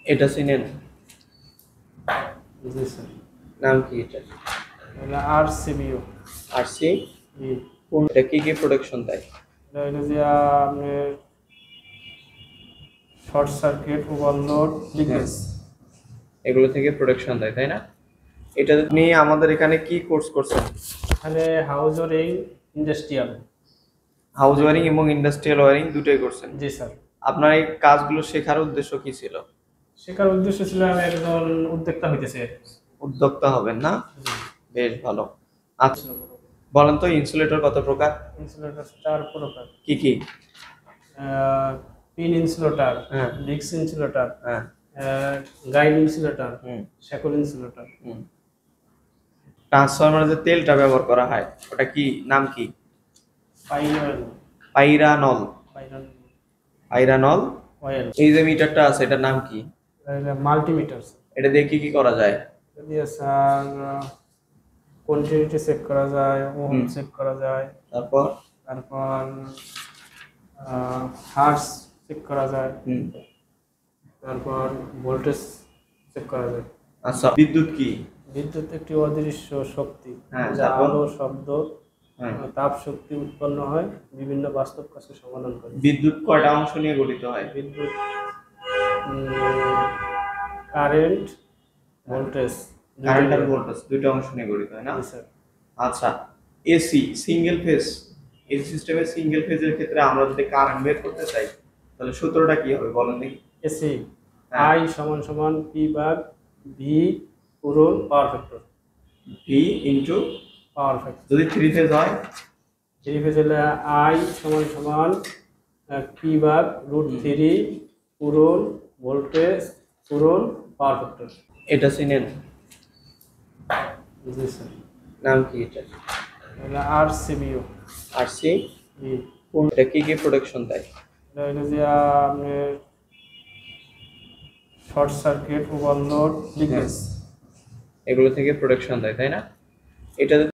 এটা চিনেন? জি স্যার। নাম কি এটা? এটা আরসিবিও। আরসি? জি। এটা কি প্রোটেকশন দেয়? এটা হলো যে আপনার শর্ট সার্কিট, ওভারলোড, লিকেজ। এগুলো থেকে প্রোটেকশন দেয়, তাই না? এটা আপনি আমাদের এখানে কি কোর্স করছেন? এখানে house wiring, industrial. House wiring এবং ইন্ডাস্ট্রিয়াল ওয়ারিং দুটোই করছেন। জি স্যার। আপনার এই কাজগুলো শেখার উদ্দেশ্য কি ছিল? শেখার উদ্দেশ্য ছিল আমি একজন উদ্যোক্তা হইতেছে। উদ্যোক্তা হবেন না? জি। বেশ ভালো। আচ্ছা, বলেন তো ইনসুলেটর কত প্রকার? ইনসুলেটর 4 প্রকার। কি কি? পিন ইনসুলেটর, হ্যাঁ। ডিক্স ইনসুলেটর, হ্যাঁ। গাইড ইনসুলেটর, হুম। Shackle insulator. ট্রান্সফরমারে যে তেলটা ব্যবহার করা হয় ওটা কি, নাম কি? পাইনয়েল। পাইরানল। পাইনয়েল পাইরানল। অয়েল। এই যে মিটারটা আছে এটার নাম কি? মাল্টিমিটার। এটা দিয়ে কি কি করা যায়? এটা দিয়ে স্যার কোয়ান্টিটি চেক করা যায়, ওহম হুম। চেক করা যায়, তারপর? তারপর হার্স চেক করা যায়, হুম। তারপর ভোল্টেজ চেক করা যায়। আচ্ছা, বিদ্যুৎ কি? বিদ্যুৎ একটি অদৃশ্য শক্তি, হ্যাঁ, যা তারপর? আলো, শব্দ, হ্যাঁ। তাপ শক্তি উৎপন্ন হয়, বিভিন্ন বাস্তব কাজকে সমাধান করে। বিদ্যুৎ কয়টা অংশ নিয়ে গঠিত হয়? বিদ্যুৎ কারেন্ট, ভোল্টেজ। কারেন্ট আর ভোল্টেজ দুটো অংশ নিয়ে গঠিত হয় না? জি স্যার। আচ্ছা, এসি সিঙ্গেল ফেজ, এসি সিস্টেমের সিঙ্গেল ফেজের ক্ষেত্রে আমরা যদি কারেন্ট বের করতে চাই তাহলে সূত্রটা কি হবে বলেন দেখি? এসি হ্যাঁ। আই সমান সমান পি ভাগ ভি পূরণ power factor. V into power factor. যদি থ্রি ফেজ হয়? থ্রি ফেজ হলে আই সমান সমান পি ভাগ √3 পূরণ ভোল্টেজ পূরণ পাওয়ার ফ্যাক্টর। এটা চিনেন? জি স্যার। নাম কি এটা? এটা আরসিবিও। আরসি? জি। এটা কি প্রোটেকশন দেয়? এটা হলো যে আপনার শর্ট সার্কিট, ওভারলোড, লিকেজ। এগুলো থেকে প্রোটেকশন দেয়, তাই না? এটা